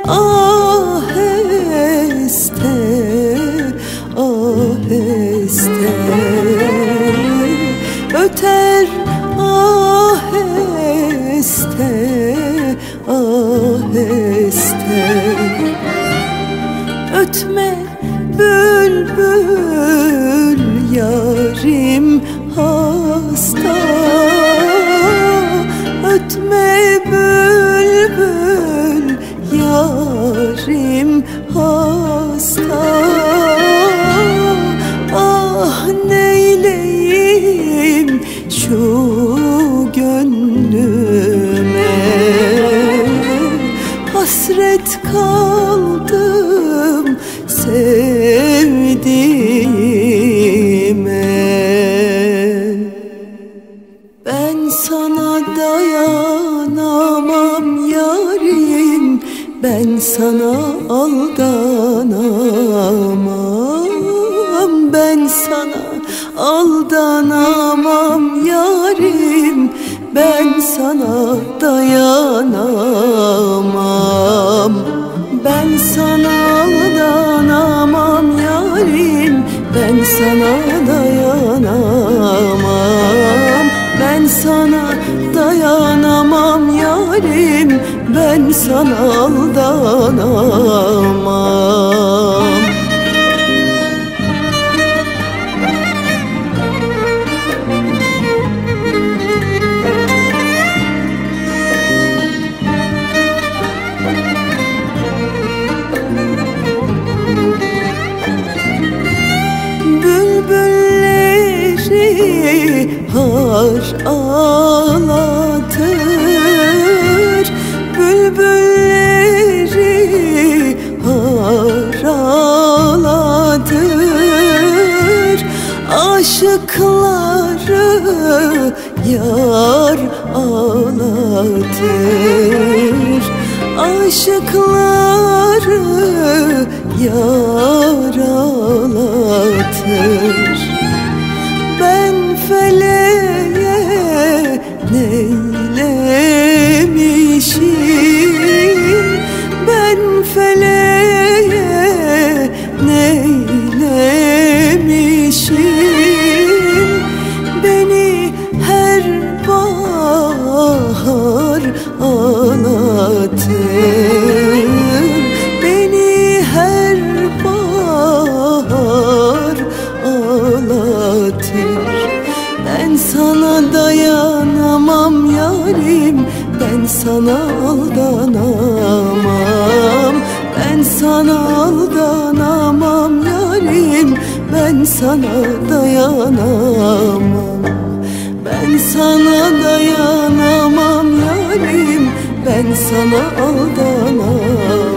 aheste aheste öter, aheste aheste. Ötme bülbül yarim hasta, ötme bülbül yarim hasta. Ah neyleyim şu gönlüme, hasret kaldım sevdiğime. Ben sana dayanamam yarim, ben sana aldanamam, ben sana aldanamam yarim, ben sana dayanamam. Ben sana aldanamam yarim, ben sana dayanamam. Ben sana dayanamam yarim, ben sana aldanamam. Bülbülleri har ağlatır, bülbülleri har ağlatır. Aşıkları yar ağlatır, aşıkları yar ağlatır. Ben feleğe neylemişim, ben feleğe neylemişim. Beni her bahar ağlatır, beni her bahar ağlatır. Ben sana dayanamam yarim, ben sana aldanamam. Ben sana aldanamam yarim, ben sana dayanamam. Ben sana dayanamam yarim, ben sana aldanamam.